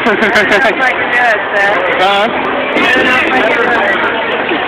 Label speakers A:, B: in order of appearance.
A: I don't know if I can do it, Seth. I don't know if I can do it.